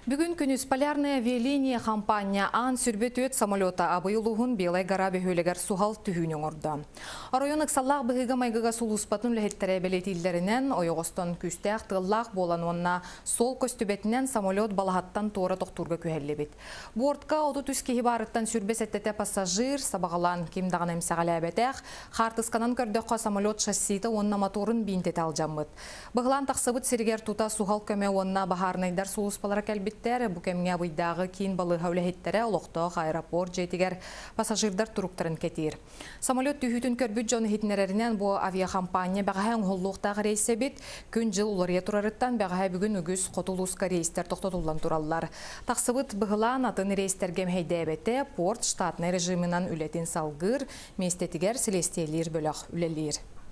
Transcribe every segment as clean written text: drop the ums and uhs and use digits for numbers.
Бүгін күнүс полярная авиалиния компания ан сүрбет өт самолета абыйылуғын белай гара бөхөлегер сухал түхүүнен орда. Оройын ықсаллақ бұғыға майғыға сулуспатын ләхеттері белетилдерінен ойоғыстан күстәқ тыллақ болан онна сол көстүбетінен самолет балахаттан туора тоқтурға көхеллебет. Бортқа оты түскеhi барыттан сүрбес әттәтә пассажир сабағалан кемдағын әмсәғалі әбәтәқ, қартысқанан көрдіққа самолет шасситі онна моторын бейнтет алжамыд. Бұғылан тақсыбыт сергер тута сухал көмі онна бағарнайдар сулуспалара кәлбет bu kemge buydağı kiin balığı hövlehettere oloqtoq aeroport jetiger pasajirдар turuqtарын ketir. Samolyot tühütün körbüt jonu hitnererinden bu aviakompaniya bağahan holluqtaq reysebit gün jıl ularıya turarıttan bağaha bugün ügüz qotuluska reysler toxtatullan turallar. Taqsıbıt bıgılan atın reysler gemheydebete port ştatnay rejiminan ületin salgır mestetiger selestiyelier bölaq ülelir.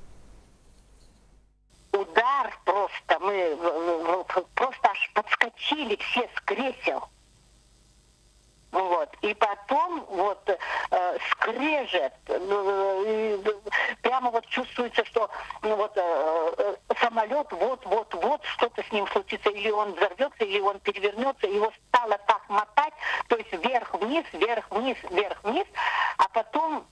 Удар просто, мы просто аж подскочили все с кресел. Вот. И потом вот скрежет, прямо вот чувствуется, что самолет вот что-то с ним случится, или он взорвется, или он перевернется, его стало так мотать, то есть вверх-вниз, вверх-вниз, вверх-вниз, а потом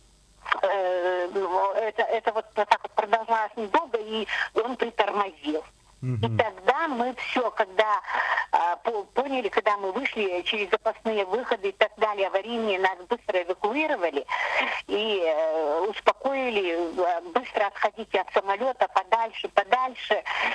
это вот так вот продолжалось недолго, и он притормозил. И тогда мы все, когда поняли, когда мы вышли через запасные выходы и так далее, аварийные, нас быстро эвакуировали и успокоили, быстро отходите от самолета подальше, подальше.